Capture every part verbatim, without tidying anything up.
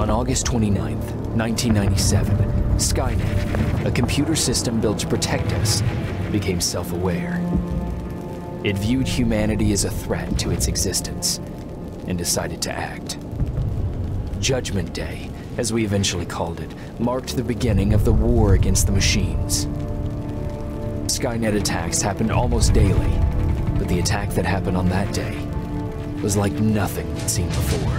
On August twenty-ninth, nineteen ninety-seven, Skynet, a computer system built to protect us, became self-aware. It viewed humanity as a threat to its existence and decided to act. Judgment Day, as we eventually called it, marked the beginning of the war against the machines. Skynet attacks happened almost daily, but the attack that happened on that day was like nothing we'd seen before.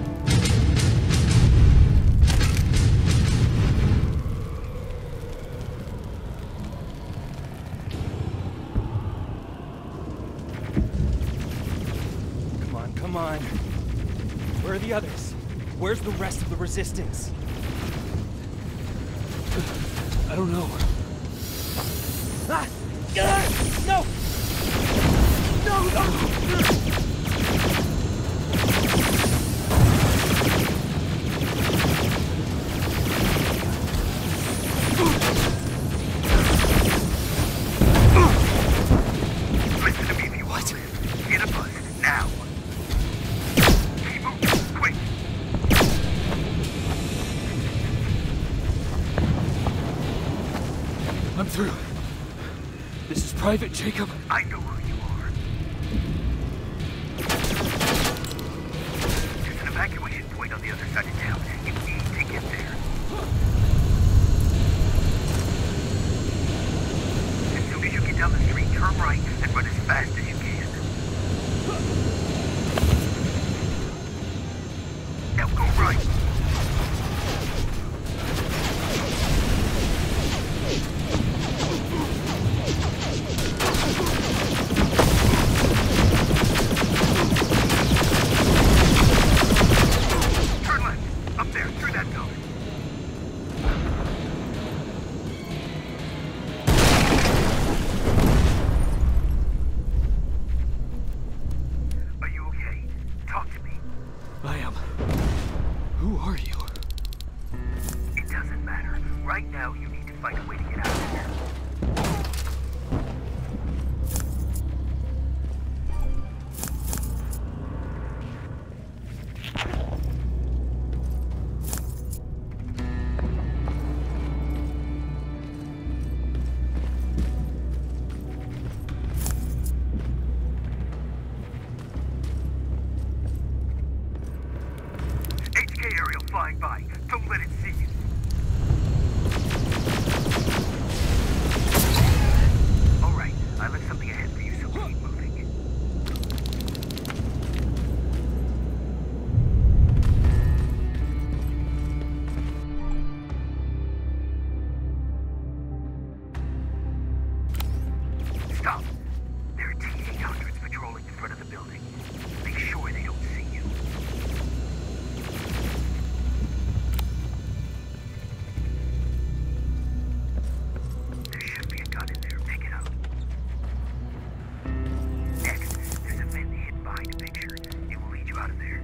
Come on, come on. Where are the others? Where's the rest of the resistance? I don't know. Ah! Ah! No! No, no! Listen to me if you want to live. Get a bus, now! Keep moving, quick! I'm through. This is Private Jacob. I know who you are. There's an evacuation point on the other side of town. You need to get there. As soon as you get down the street, turn right and run as fast as you can. Now go right. Right now, you need to find a way to get out of here. H K aerial flying by. Don't let it see you. I left something ahead for you, so keep moving. Stop! There are T eight hundreds patrolling in front of the building. Make sure they don't see you. There should be a gun in there. Pick it up. Behind a picture. It will lead you out of there.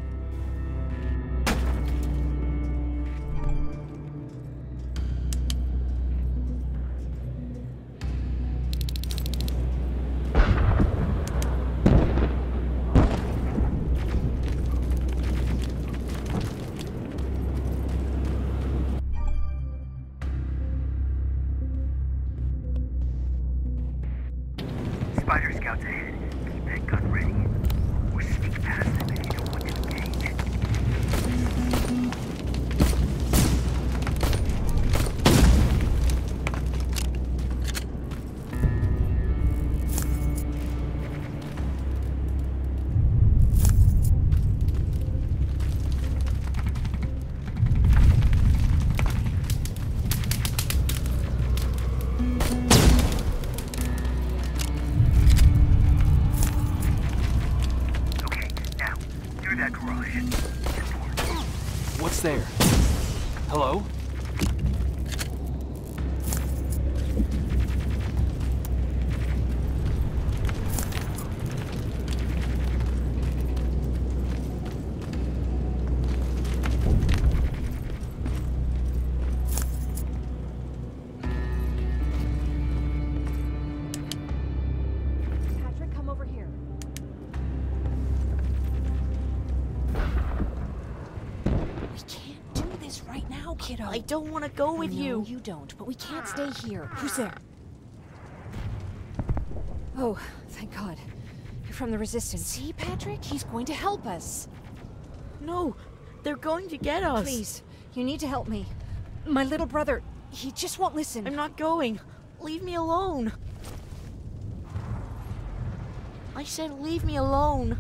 Spider scouts ahead. Keep that gun ready. Sneak past them if you don't want to engage. That garage. What's there? Hello? Patrick, come over here. We can't Shadow. I don't want to go with No, you. you don't, but we can't stay here. Who's there? Oh, thank God. You're from the Resistance. See, Patrick? He's going to help us. No, they're going to get us. Please, you need to help me. My little brother, he just won't listen. I'm not going. Leave me alone. I said leave me alone.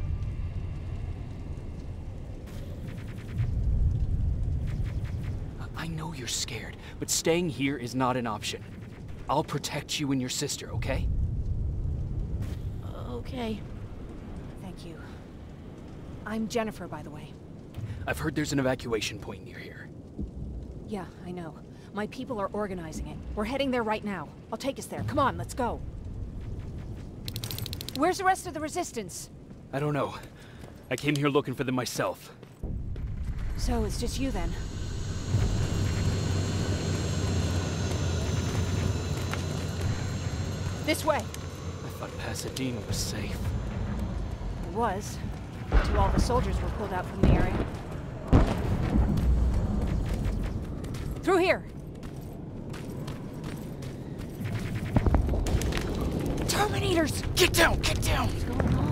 I know you're scared, but staying here is not an option. I'll protect you and your sister, okay? Okay. Thank you. I'm Jennifer, by the way. I've heard there's an evacuation point near here. Yeah, I know. My people are organizing it. We're heading there right now. I'll take us there. Come on, let's go. Where's the rest of the Resistance? I don't know. I came here looking for them myself. So it's just you then? This way. I thought Pasadena was safe. It was. Until all the soldiers were pulled out from the area. Through here! Terminators! Get down! Get down! What's going on?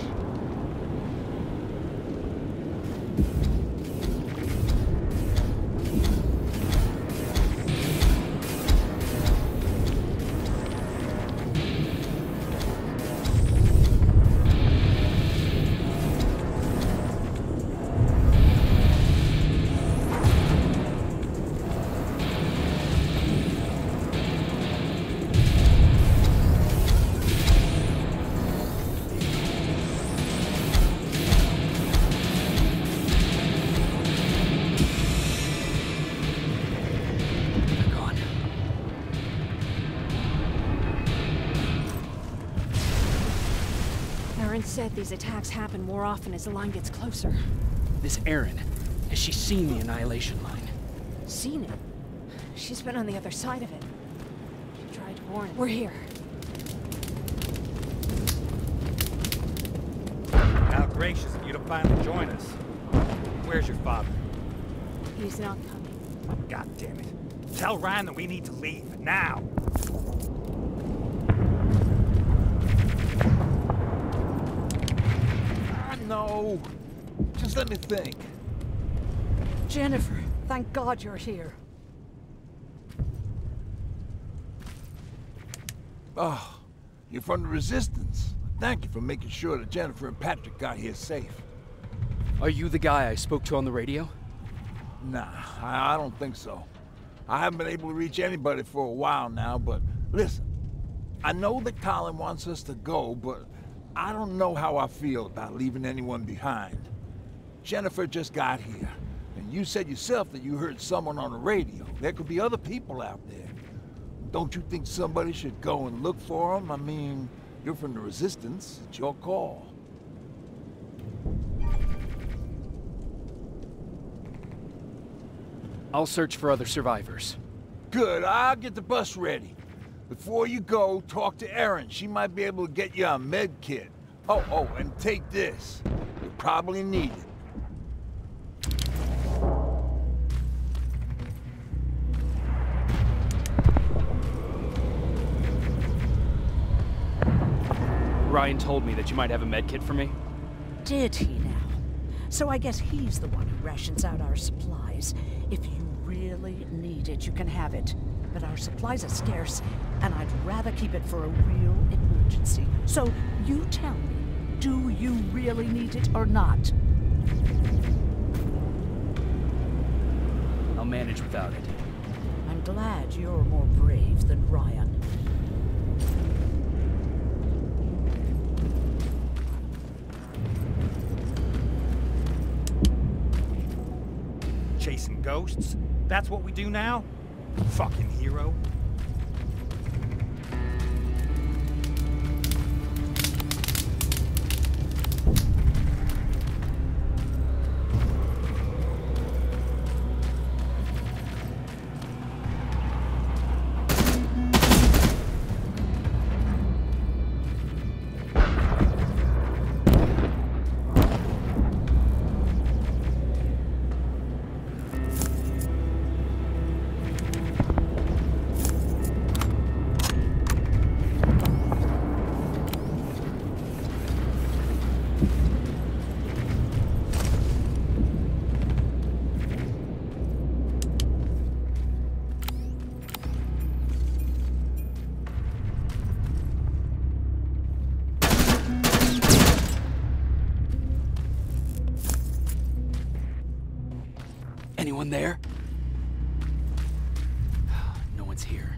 Said these attacks happen more often as the line gets closer. This Erin, has she seen the annihilation line? Seen it? She's been on the other side of it. She tried to warn us. We're here. How gracious of you to finally join us. Where's your father? He's not coming. God damn it. Tell Ryan that we need to leave, now! No. Just let me think. Jennifer, thank God you're here. Oh, you're from the Resistance. Thank you for making sure that Jennifer and Patrick got here safe. Are you the guy I spoke to on the radio? Nah, I, I don't think so. I haven't been able to reach anybody for a while now, but listen. I know that Colin wants us to go, but I don't know how I feel about leaving anyone behind. Jennifer just got here, and you said yourself that you heard someone on the radio. There could be other people out there. Don't you think somebody should go and look for them? I mean, you're from the Resistance. It's your call. I'll search for other survivors. Good, I'll get the bus ready. Before you go, talk to Erin. She might be able to get you a med kit. Oh, oh, and take this. You'll probably need it. Ryan told me that you might have a med kit for me. Did he now? So I guess he's the one who rations out our supplies. If you really need it, you can have it. But our supplies are scarce, and I'd rather keep it for a real emergency. So you tell me, do you really need it or not? I'll manage without it. I'm glad you're more brave than Ryan. Chasing ghosts? That's what we do now? Fucking hero. Anyone there? No one's here.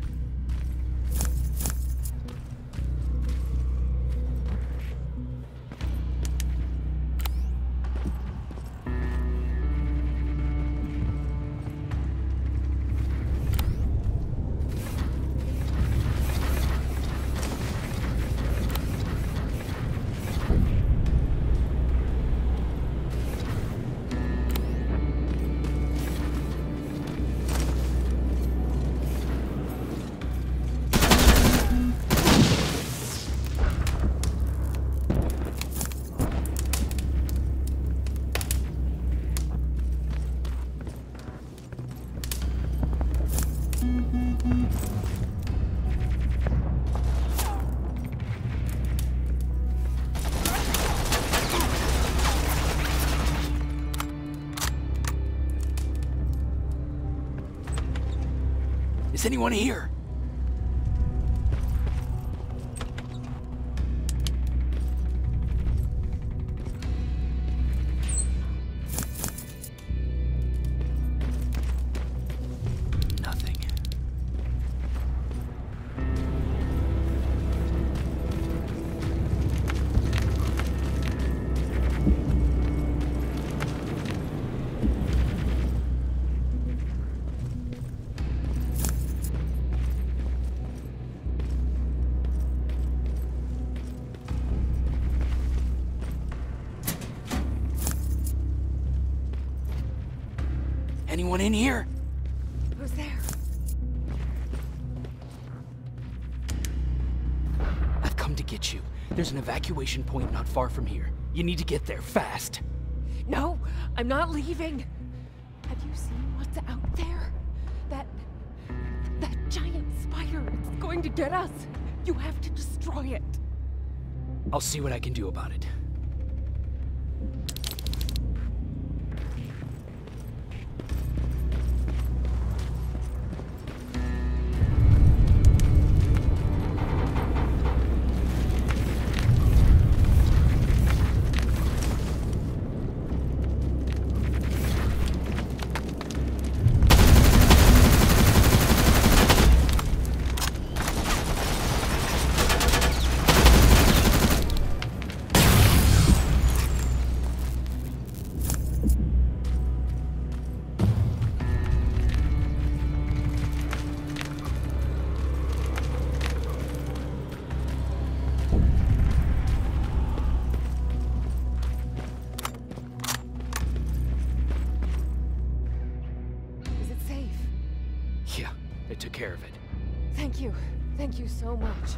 Is anyone here? Nothing. Anyone in here? Who's there? I've come to get you. There's an evacuation point not far from here. You need to get there fast. No, I'm not leaving. Have you seen what's out there? That... that giant spider. It's going to get us. You have to destroy it. I'll see what I can do about it. Yeah, they took care of it. Thank you. Thank you so much.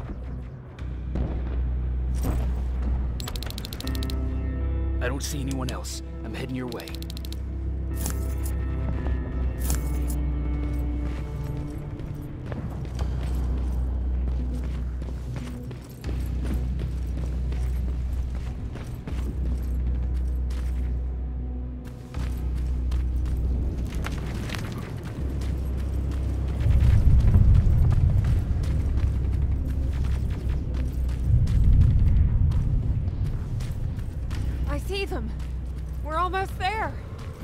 I don't see anyone else. I'm heading your way. I see them. We're almost there.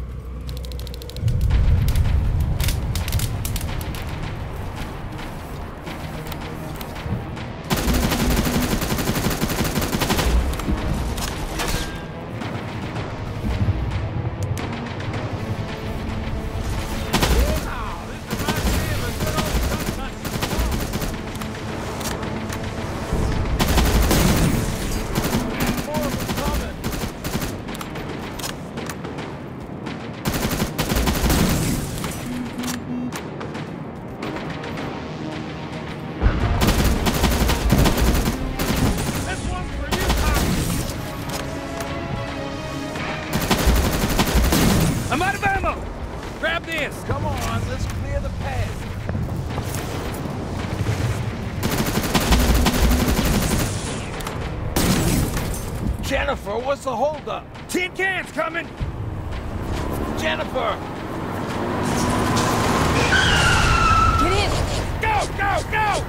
I'm out of ammo! Grab this! Come on, let's clear the path. Jennifer, what's the holdup? Tin cans coming! Jennifer! Get in! Go, go, go!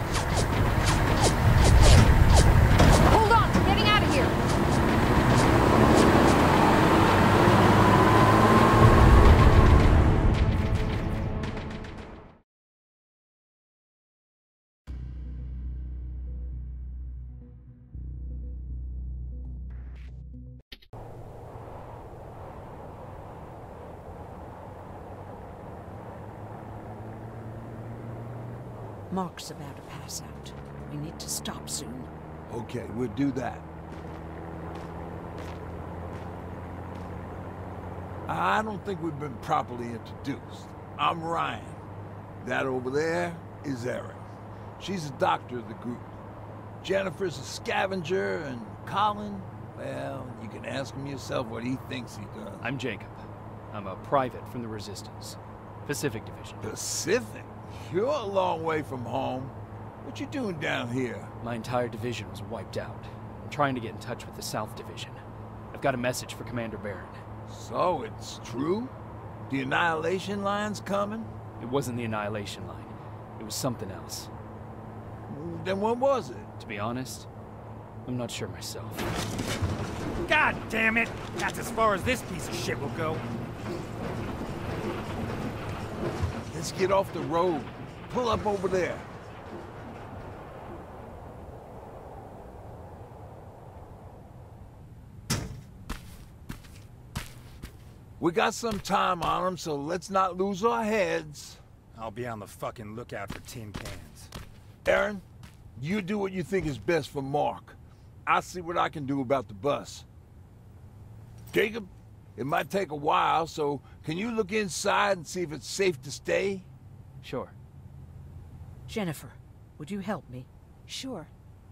Hold on, we're getting out of here. Mark's about to pass out. We need to stop soon. Okay, we'll do that. I don't think we've been properly introduced. I'm Ryan. That over there is Erin. She's the doctor of the group. Jennifer's a scavenger, and Colin, well, you can ask him yourself what he thinks he does. I'm Jacob. I'm a private from the Resistance. Pacific Division. Pacific? You're a long way from home. What you doing down here? My entire division was wiped out. I'm trying to get in touch with the South Division. I've got a message for Commander Barron. So, it's true? The Annihilation Line's coming? It wasn't the Annihilation Line. It was something else. Then what was it? To be honest, I'm not sure myself. God damn it! That's as far as this piece of shit will go. Let's get off the road. Pull up over there. We got some time on them, so let's not lose our heads. I'll be on the fucking lookout for tin cans. Erin, you do what you think is best for Mark. I'll see what I can do about the bus. Jacob, it might take a while, so can you look inside and see if it's safe to stay? Sure. Jennifer, would you help me? Sure.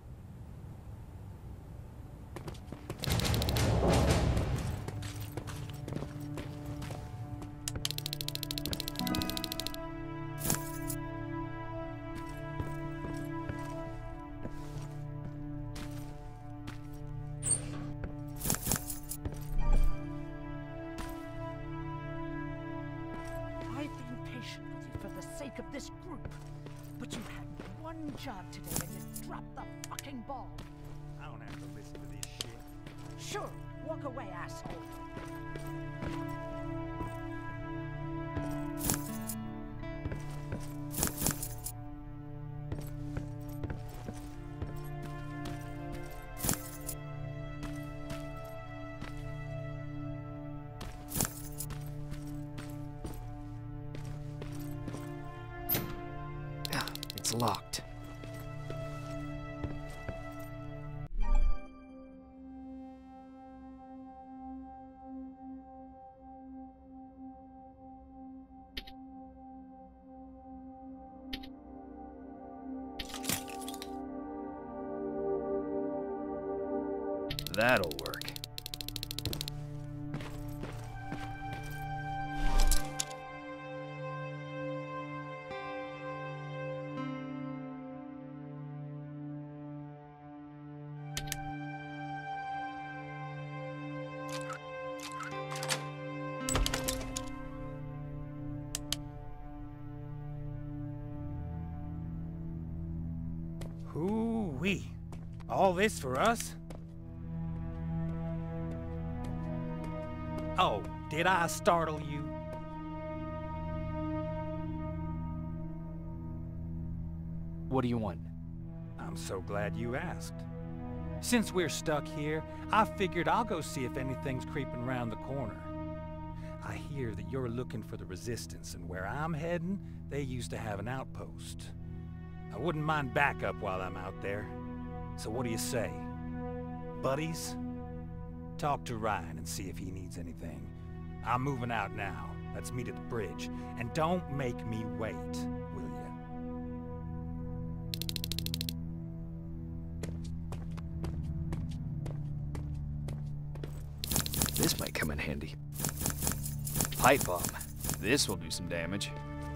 Of this group, but you had one job today and you dropped the fucking ball. I don't have to listen to this shit. Sure, walk away, asshole. It's locked. That'll work. Hoo-wee. All this for us? Oh, did I startle you? What do you want? I'm so glad you asked. Since we're stuck here, I figured I'll go see if anything's creeping around the corner. I hear that you're looking for the Resistance, and where I'm heading, they used to have an outpost. I wouldn't mind backup while I'm out there. So what do you say? Buddies? Talk to Ryan and see if he needs anything. I'm moving out now. Let's meet at the bridge. And don't make me wait, will ya? This might come in handy. Pipe bomb. This will do some damage.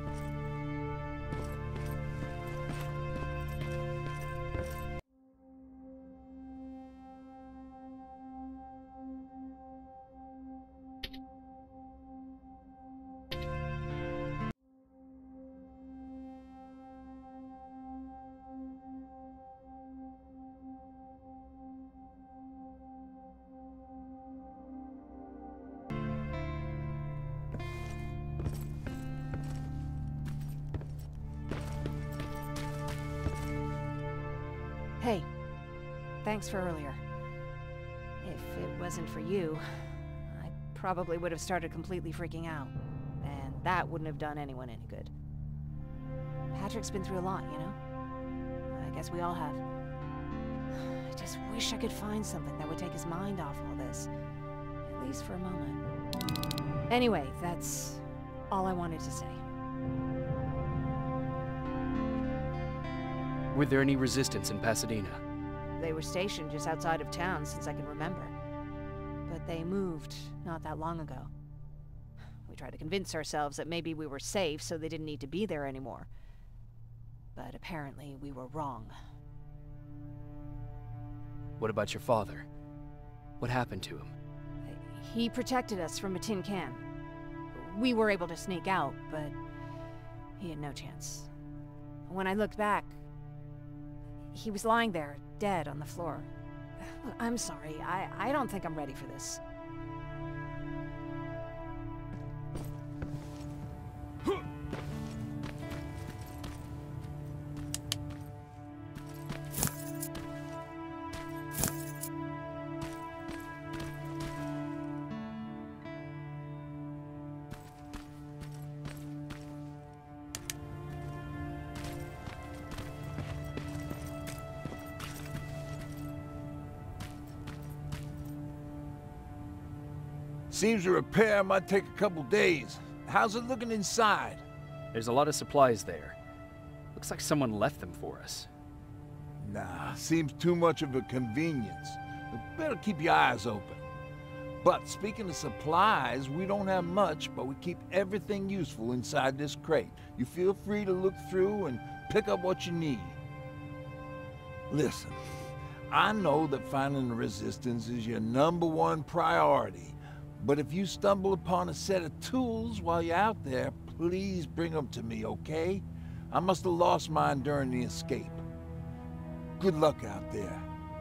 Hey, thanks for earlier. If it wasn't for you, I probably would have started completely freaking out, and that wouldn't have done anyone any good. Patrick's been through a lot, you know? I guess we all have. I just wish I could find something that would take his mind off all this. At least for a moment. Anyway, that's all I wanted to say. Were there any resistance in Pasadena? They were stationed just outside of town since I can remember. But they moved not that long ago. We tried to convince ourselves that maybe we were safe so they didn't need to be there anymore. But apparently we were wrong. What about your father? What happened to him? He protected us from a tin can. We were able to sneak out, but he had no chance. When I looked back, he was lying there, dead on the floor. Look, I'm sorry. I, I don't think I'm ready for this. Seems the repair might take a couple days. How's it looking inside? There's a lot of supplies there. Looks like someone left them for us. Nah, seems too much of a convenience. You better keep your eyes open. But speaking of supplies, we don't have much, but we keep everything useful inside this crate. You feel free to look through and pick up what you need. Listen, I know that finding the resistance is your number one priority. But if you stumble upon a set of tools while you're out there, please bring them to me, okay? I must have lost mine during the escape. Good luck out there.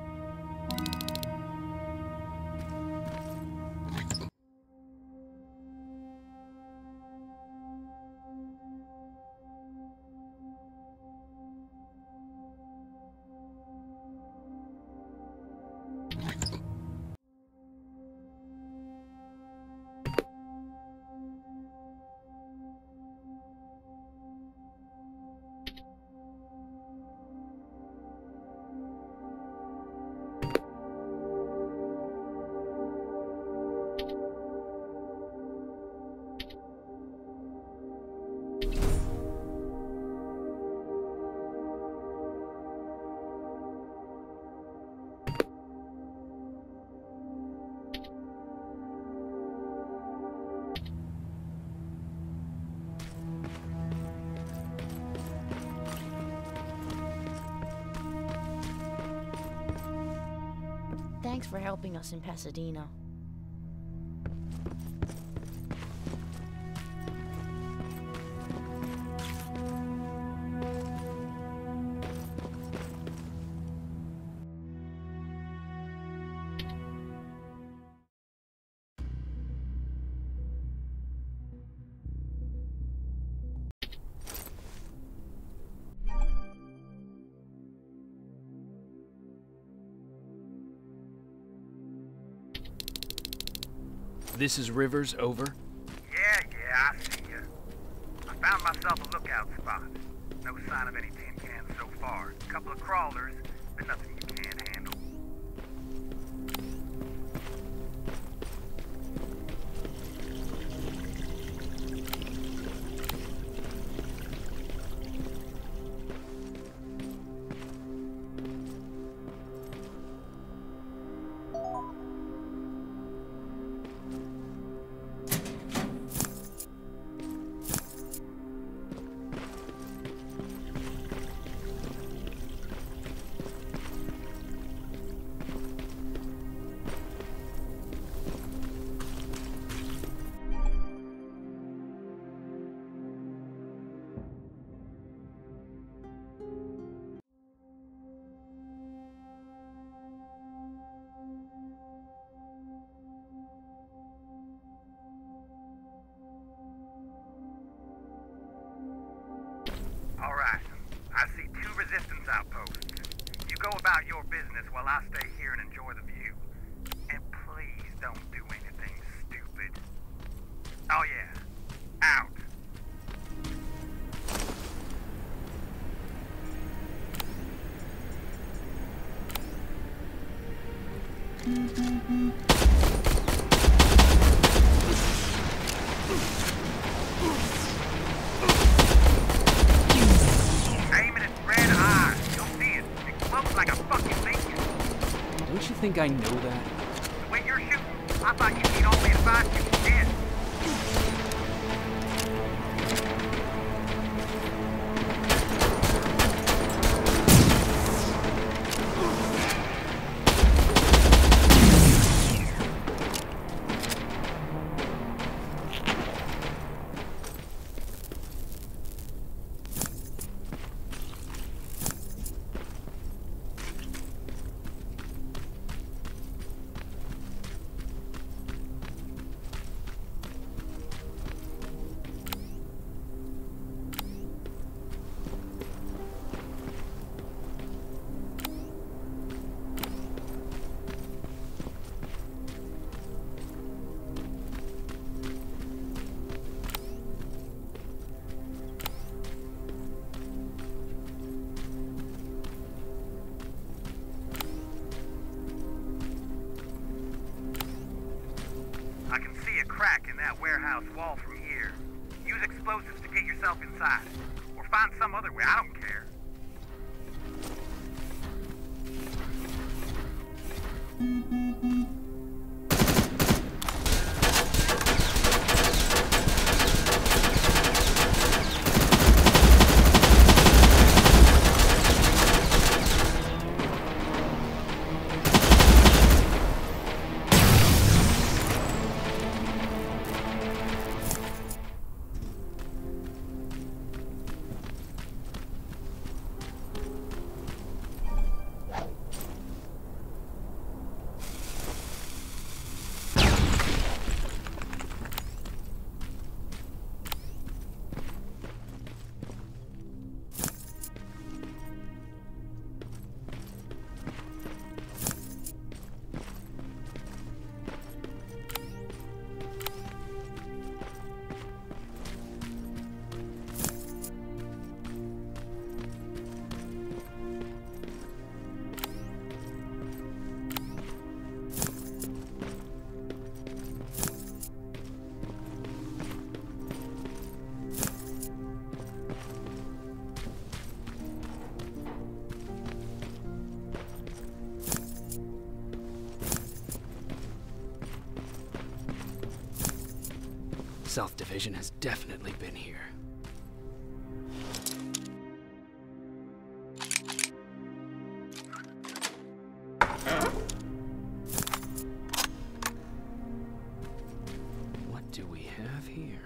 Thanks for helping us in Pasadena. This is Rivers, over. Yeah, yeah, I see ya. I found myself a lookout spot. No sign of any tin cans so far. A couple of crawlers, but nothing you can't handle. All right. I see two resistance outposts. You go about your business while I stay here and enjoy the view. And please don't do anything stupid. Oh yeah. Out. Aim at its red eye. You'll see it. It glows like a fucking beacon. Don't you think I know that? The way you're shooting, I thought you'd need only advice you was dead. I can see a crack in that warehouse wall from here. Use explosives to get yourself inside. Or find some other way, I don't care. South Division has definitely been here. What do we have here?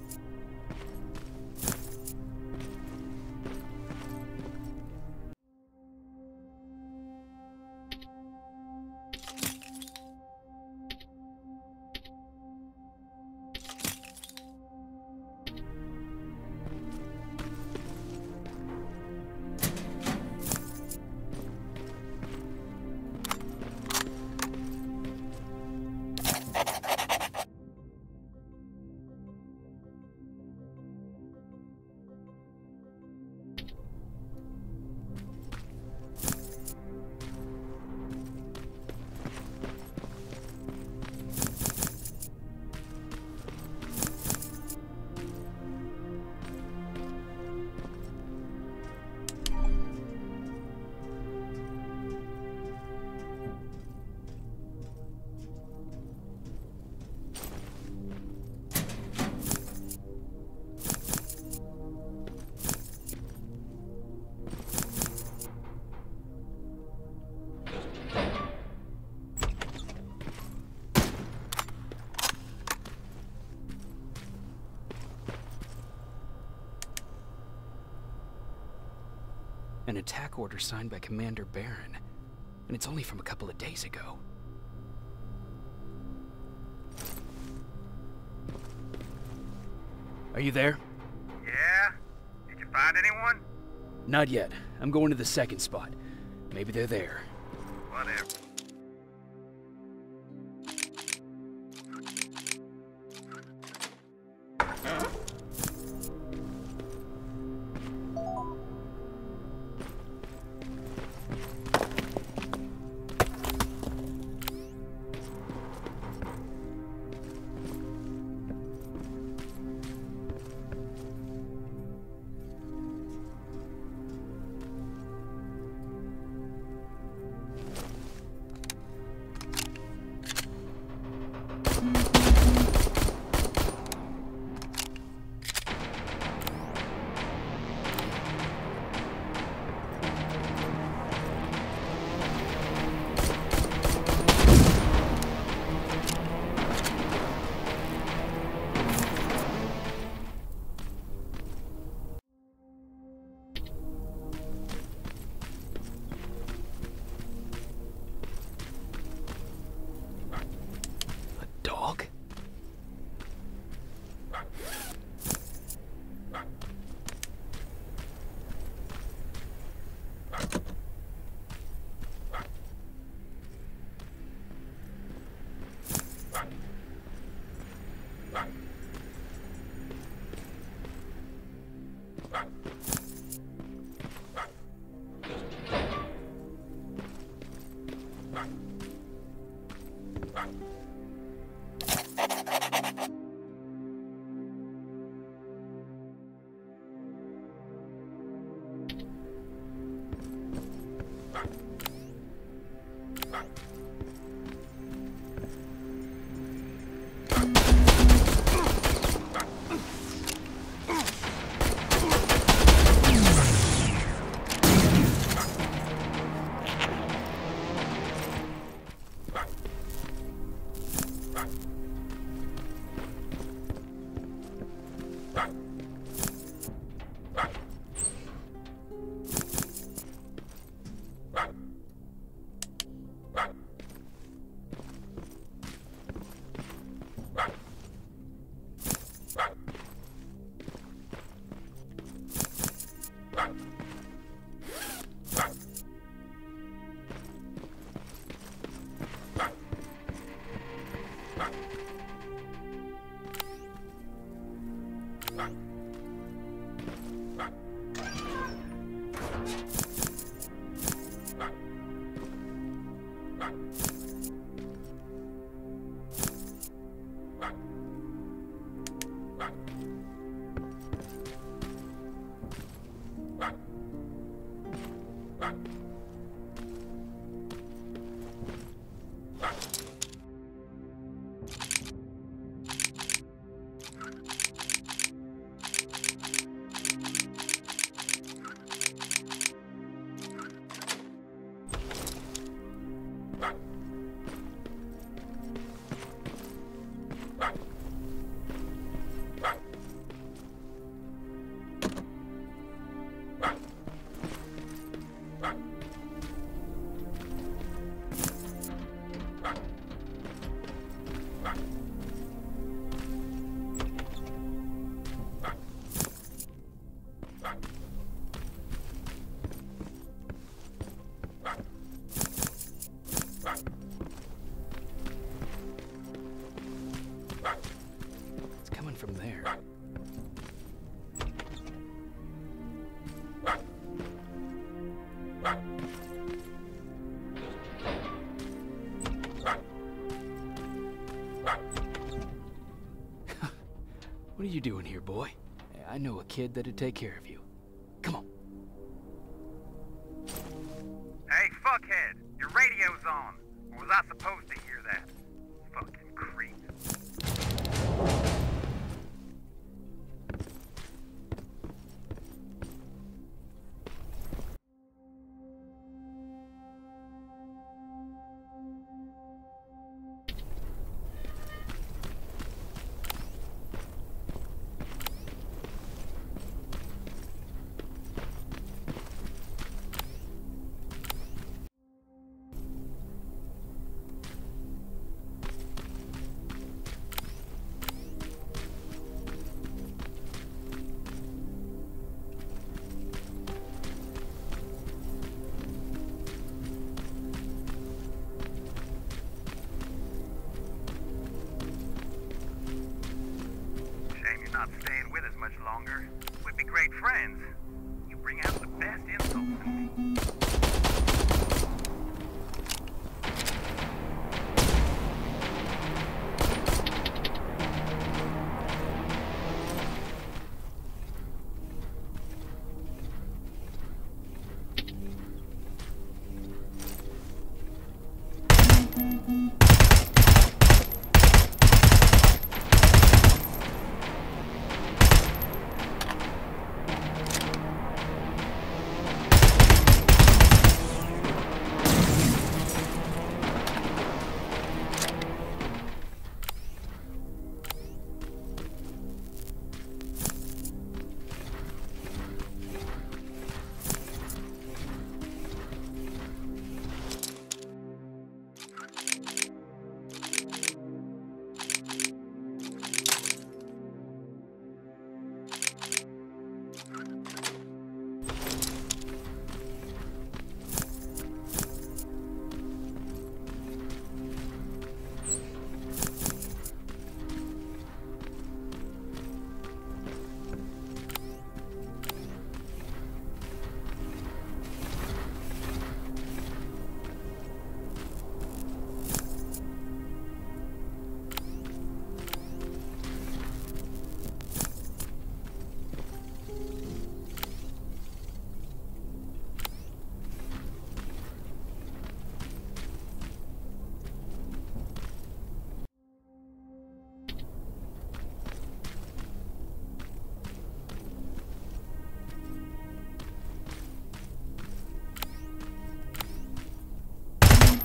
An attack order signed by Commander Barron, and it's only from a couple of days ago. Are you there? Yeah? Did you find anyone? Not yet. I'm going to the second spot. Maybe they're there. Whatever. From there. What are you doing here, boy? I know a kid that'd take care of you. Come on. Hey, fuckhead! Your radio's on! Or was I supposed to hear that? Fucking creep. Not staying with us much longer. We'd be great friends. You bring out the best insults in me.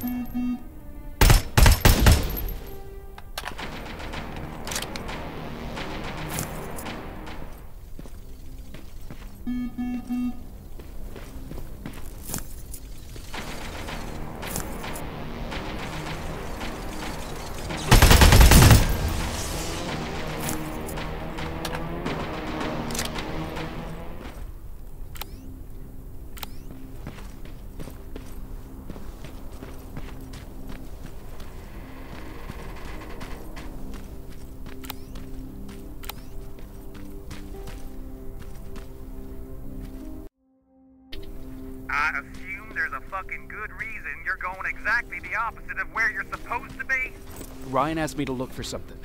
I assume there's a fucking good reason you're going exactly the opposite of where you're supposed to be? Ryan asked me to look for something.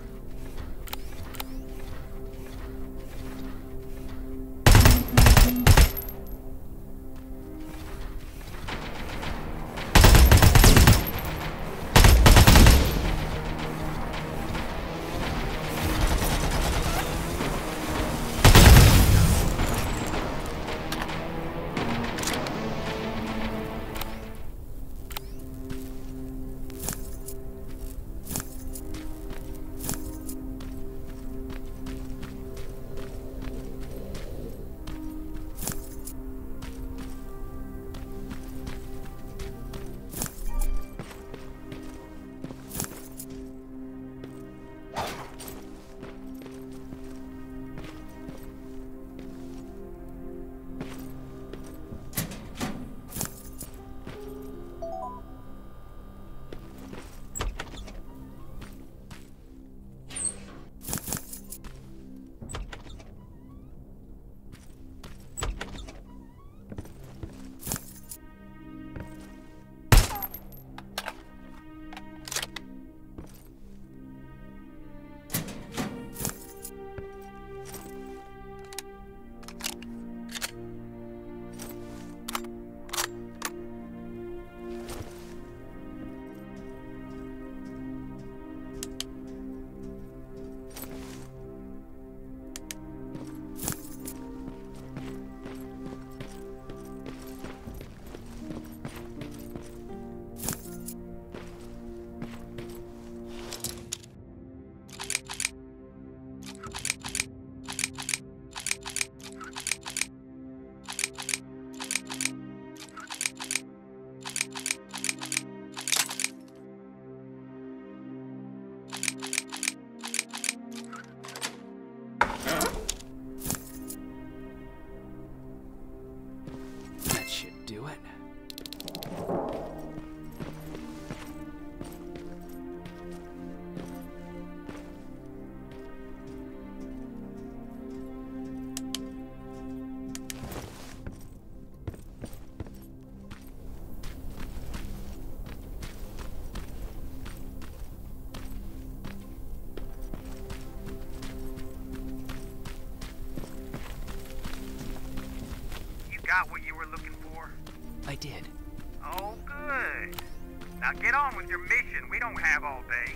Got what you were looking for? I did. Oh, good. Now get on with your mission. We don't have all day.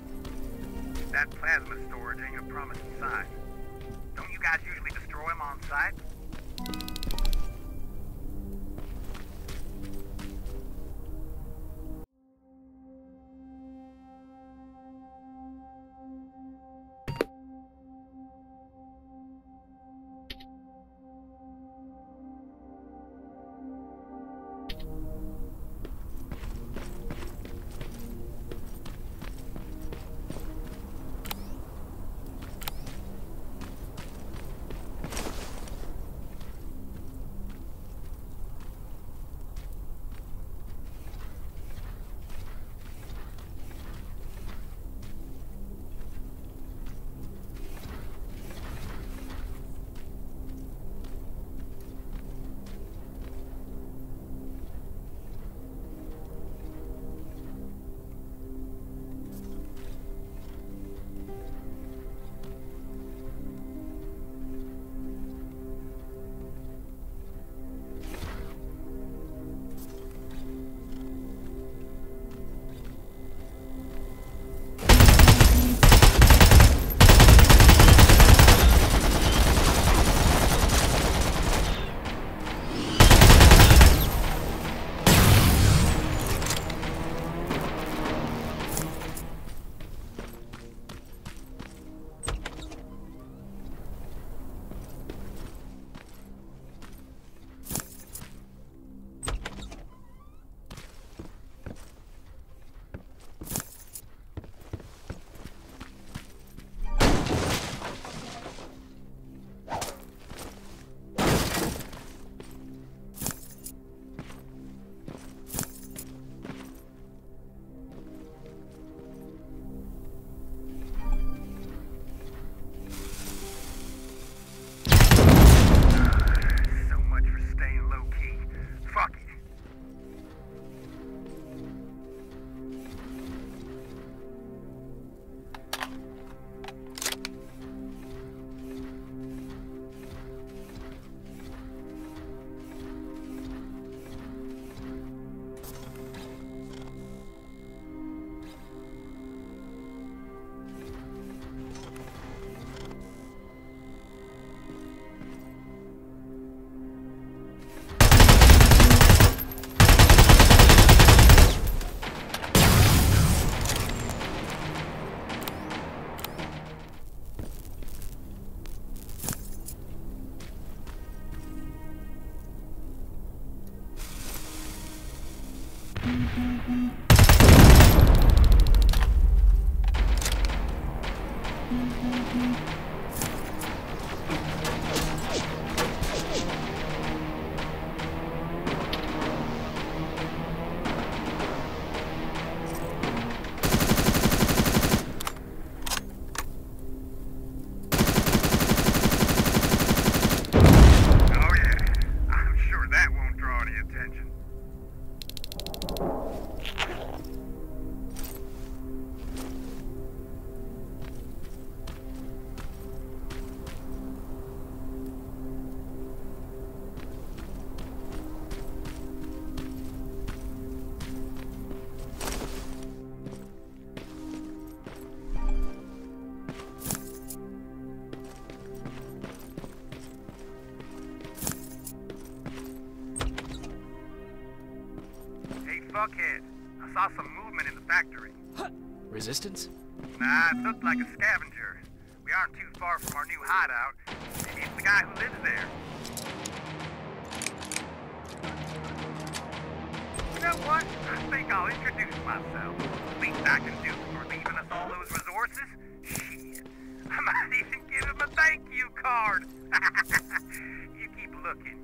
That plasma storage ain't a promising sign. Don't you guys usually destroy them on sight? Fuckhead. I saw some movement in the factory. Resistance? Nah, it looked like a scavenger. We aren't too far from our new hideout. Maybe it's the guy who lives there. You know what? I think I'll introduce myself. Least I can do for leaving us all those resources? Shit. I might even give him a thank you card. You keep looking.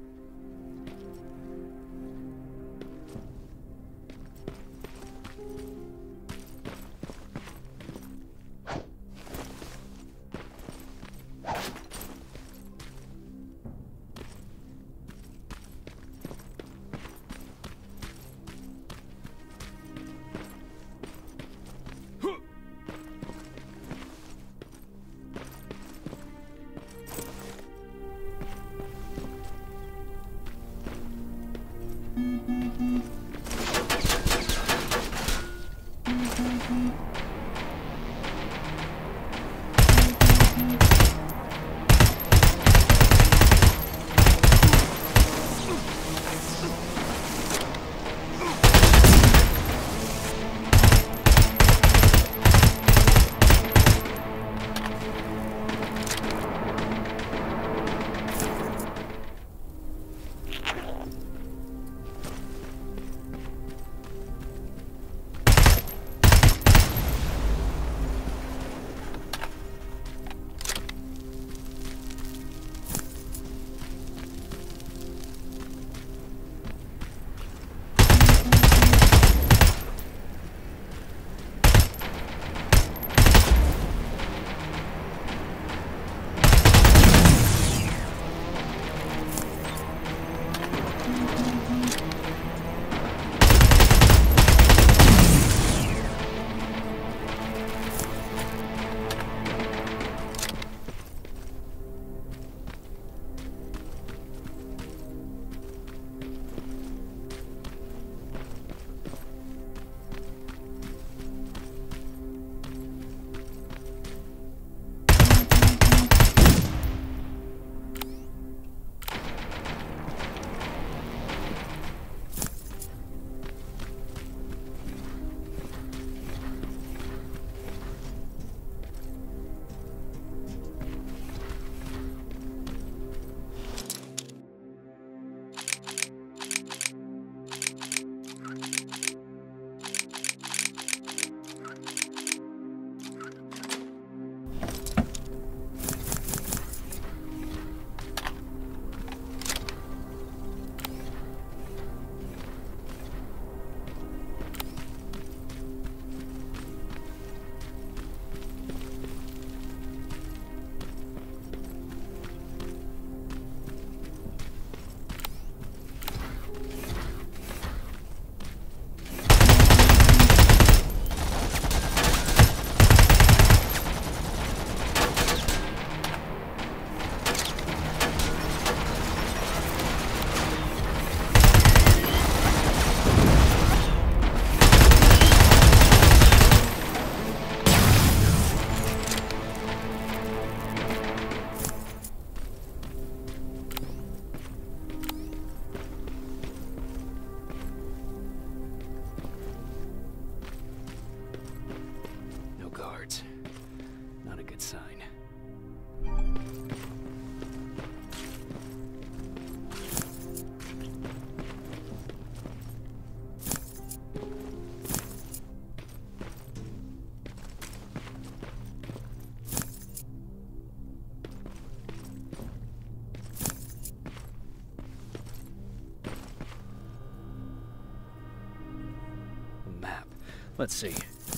map. Let's see.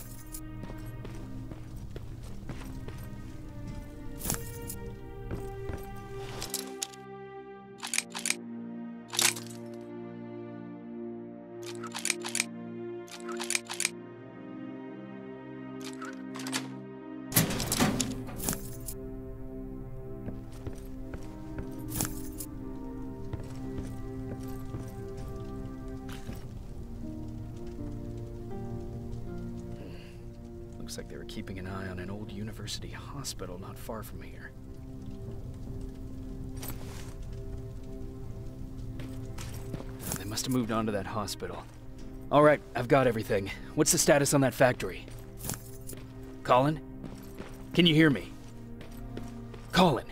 Looks like they were keeping an eye on an old university hospital not far from here. They must have moved on to that hospital. All right, I've got everything. What's the status on that factory? Colin? Can you hear me? Colin?